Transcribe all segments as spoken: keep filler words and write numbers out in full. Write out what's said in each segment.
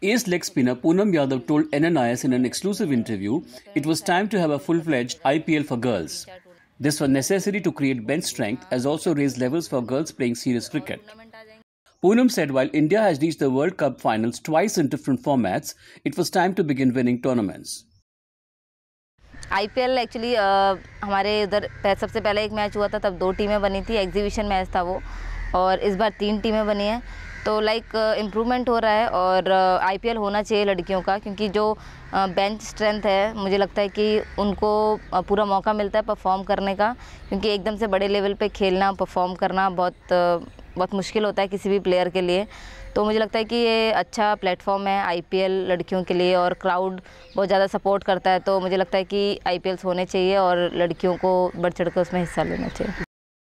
Ace leg spinner Poonam Yadav told N N I S in an exclusive interview it was time to have a full-fledged I P L for girls. This was necessary to create bench strength as also raise levels for girls playing serious cricket. Poonam said while India has reached the World Cup finals twice in different formats, it was time to begin winning tournaments. I P L actually हमारे उधर सबसे पहले एक match हुआ था, तब दो टीमें बनी थी, एग्जीबिशन मैच था वो, और इस बार तीन टीमें बनी हैं। तो लाइक इम्प्रूवमेंट हो रहा है और आई पी एल होना चाहिए लड़कियों का, क्योंकि जो बेंच स्ट्रेंथ है मुझे लगता है कि उनको पूरा मौका मिलता है परफॉर्म करने का, क्योंकि एकदम से बड़े लेवल पे खेलना परफॉर्म करना बहुत बहुत मुश्किल होता है किसी भी प्लेयर के लिए। तो मुझे लगता है कि ये अच्छा प्लेटफॉर्म है आई पी एल लड़कियों के लिए, और क्राउड बहुत ज़्यादा सपोर्ट करता है। तो मुझे लगता है कि आई पी एल्स होने चाहिए और लड़कियों को बढ़ चढ़ कर उसमें हिस्सा लेना चाहिए।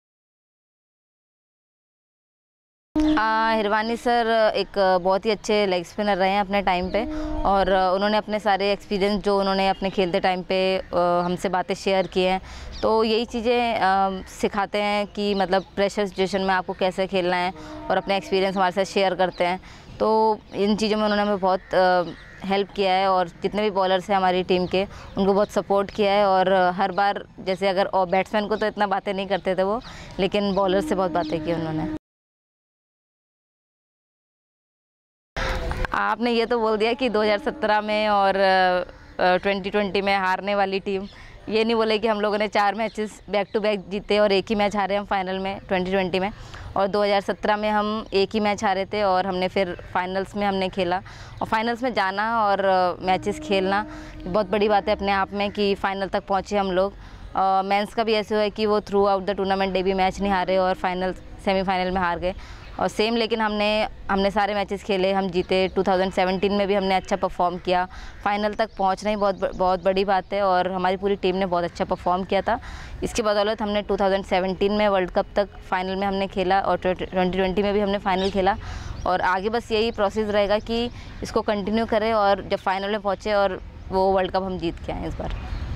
हिरवानी सर एक बहुत ही अच्छे लेग स्पिनर रहे हैं अपने टाइम पे, और उन्होंने अपने सारे एक्सपीरियंस जो उन्होंने अपने खेलते टाइम पे हमसे बातें शेयर की हैं, तो यही चीज़ें सिखाते हैं कि मतलब प्रेशर सिचुएशन में आपको कैसे खेलना है, और अपने एक्सपीरियंस हमारे साथ शेयर करते हैं। तो इन चीज़ों में उन्होंने हमें बहुत हेल्प किया है, और जितने भी बॉलर्स हैं हमारी टीम के उनको बहुत सपोर्ट किया है। और हर बार जैसे अगर और बैट्समैन को तो इतना बातें नहीं करते थे वो, लेकिन बॉलर से बहुत बातें की उन्होंने। आपने ये तो बोल दिया कि दो हज़ार सत्रह में और ट्वेंटी ट्वेंटी में हारने वाली टीम, ये नहीं बोले कि हम लोगों ने चार मैचेस बैक टू बैक जीते और एक ही मैच हारे हम फाइनल में ट्वेंटी ट्वेंटी में, और दो हज़ार सत्रह में हम एक ही मैच हारे थे और हमने फिर फाइनल्स में हमने खेला, और फाइनल्स में जाना और मैचेस खेलना बहुत बड़ी बात है अपने आप में कि फ़ाइनल तक पहुँचे हम लोग। मेंस का भी ऐसे हुआ है कि वो थ्रू आउट द टूर्नामेंट डे भी मैच नहीं हारे और फाइनल सेमीफाइनल में हार गए, और सेम लेकिन हमने हमने सारे मैचेस खेले, हम जीते। टू थाउजेंड सेवेंटीन में भी हमने अच्छा परफॉर्म किया, फाइनल तक पहुंचना ही बहुत बहुत बड़ी बात है, और हमारी पूरी टीम ने बहुत अच्छा परफॉर्म किया था। इसके बदौलत हमने टू थाउजेंड सेवेंटीन में वर्ल्ड कप तक फाइनल में हमने खेला, और ट्वेंटी ट्वेंटी में भी हमने फाइनल खेला, और आगे बस यही प्रोसेस रहेगा कि इसको कंटिन्यू करें और जब फाइनल में पहुँचे और वो वर्ल्ड कप हम जीत के आएँ इस बार।